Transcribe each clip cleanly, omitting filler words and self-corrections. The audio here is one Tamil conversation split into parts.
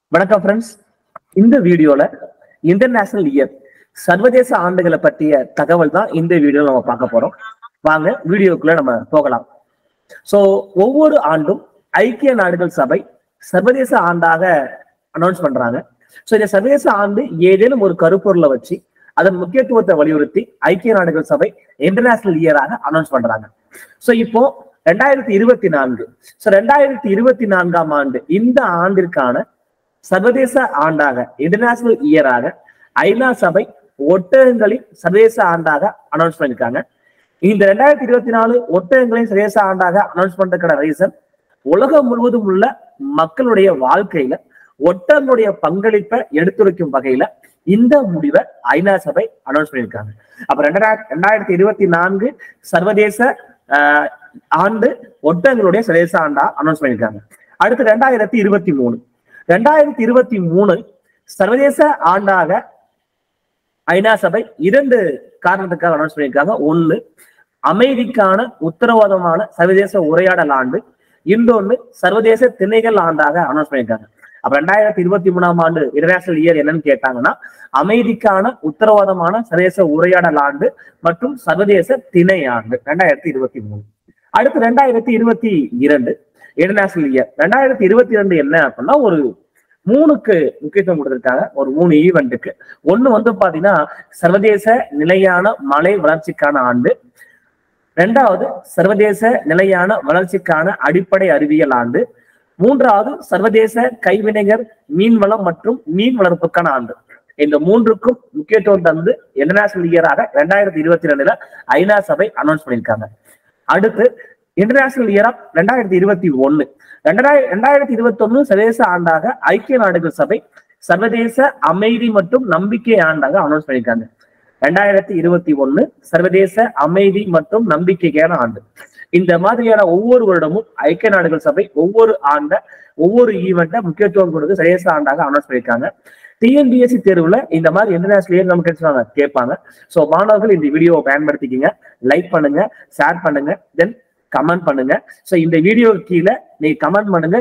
வணக்கம் ஃப்ரெண்ட்ஸ். இந்த வீடியோல இன்டர்நேஷனல் இயர் சர்வதேச ஆண்டுகளை பற்றிய தகவல் தான் இந்த வீடியோ நம்ம பார்க்க போறோம். வாங்க வீடியோக்குள்ள நம்ம போகலாம். சோ ஒவ்வொரு ஆண்டும் ஐக்கிய நாடுகள் சபை சர்வதேச ஆண்டாக அனௌன்ஸ் பண்றாங்க. சோ இந்த சர்வதேச ஆண்டு ஏதேனும் ஒரு கருப்பொருளை வச்சு அதன் முக்கியத்துவத்தை வலியுறுத்தி ஐக்கிய நாடுகள் சபை இன்டர்நேஷனல் இயராக அனௌன்ஸ் பண்றாங்க. சோ இப்போ 2024 2024ஆம் ஆண்டு இந்த ஆண்டிற்கான சர்வதேச ஆண்டாக இன்டர்நேஷனல் இயராக ஐநா சபை ஒட்டகங்களின் சர்வதேச ஆண்டாக அனௌன்ஸ் பண்ணிருக்காங்க. இந்த 2024 ஒட்டகங்களின் சர்வதேச ஆண்டாக அனௌன்ஸ் பண்றதுக்கான ரீசன், உலகம் முழுவதும் உள்ள மக்களுடைய வாழ்க்கையில ஒட்டகங்களுடைய பங்களிப்பை எடுத்துரைக்கும் வகையில இந்த முடிவை ஐநா சபை அனௌன்ஸ் பண்ணியிருக்காங்க. அப்ப 2024 சர்வதேச ஆண்டு ஒட்டகங்களுடைய சர்வதேச ஆண்டா அனௌன்ஸ் பண்ணியிருக்காங்க. அடுத்து 2023 சர்வதேச ஆண்டாக ஐநா சபை 2 காரணத்துக்காக அனௌன்ஸ் பண்ணியிருக்காங்க. ஒண்ணு, அமைதிக்கான உத்தரவாதமான சர்வதேச உரையாடல் ஆண்டு. இன்னொன்னு, சர்வதேச திணைகள் ஆண்டாக அனௌன்ஸ் பண்ணியிருக்காங்க. அப்ப 2023ஆம் ஆண்டு இன்டர்நேஷனல் இயர் என்னன்னு கேட்டாங்கன்னா, அமைதிக்கான உத்தரவாதமான சர்வதேச உரையாடல் ஆண்டு மற்றும் சர்வதேச திணை ஆண்டு 2023. அடுத்து 2022 இன்டர்நேஷனல் இயர். 2022 என்ன அப்படின்னா, ஒரு 3க்கு முக்கியத்துவம் கொடுத்திருக்காங்க. ஒரு 3 ஈவெண்ட்டுக்கு. ஒண்ணு பாத்தீங்கன்னா சர்வதேச நிலையான மலை வளர்ச்சிக்கான ஆண்டு. 2வது சர்வதேச நிலையான வளர்ச்சிக்கான அடிப்படை அறிவியல் ஆண்டு. 3வது சர்வதேச கைவினைஞர் மீன்வளம் மற்றும் மீன் வளர்ப்புக்கான ஆண்டு. இந்த 3க்கும் முக்கியத்துவம் தந்து இன்டர்நேஷனல் இயராக 2022 ஐநா சபை அனௌன்ஸ் பண்ணியிருக்காங்க. அடுத்து இன்டர்நேஷனல் இயர் ஆஃப் 2021 2021 சர்வதேச ஆண்டாக ஐக்கிய நாடுகள் சபை சர்வதேச அமைதி மற்றும் நம்பிக்கை ஆண்டாக அனௌன்ஸ் பண்ணியிருக்காங்க. 2021 சர்வதேச அமைதி மற்றும் நம்பிக்கைக்கான ஆண்டு. இந்த மாதிரியான ஒவ்வொரு வருடமும் ஐக்கிய நாடுகள் சபை ஒவ்வொரு ஈவெண்ட்டை முக்கியத்துவம் கொடுத்து சர்வதேச ஆண்டாக அனௌன்ஸ் பண்ணியிருக்காங்க. டிஎன்பிஎஸ்சி தேர்வுல இந்த மாதிரி இன்டர்நேஷனல் இயர் நமக்கு கேட்பாங்க. சோ மாணவர்கள் இந்த வீடியோவை பயன்படுத்திக்கிங்க. லைக் பண்ணுங்க, ஷேர் பண்ணுங்க, தென் கமெண்ட் பண்ணுங்க. சோ இந்த வீடியோ கீழே நீங்க கமெண்ட் பண்ணுங்க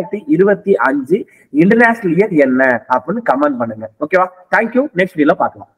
2025 இன்டர்நேஷனல் இயர் என்ன அப்படின்னு கமெண்ட் பண்ணுங்க. ஓகேவா? தேங்க்யூ. நெக்ஸ்ட் வீடியோல பார்க்கலாம்.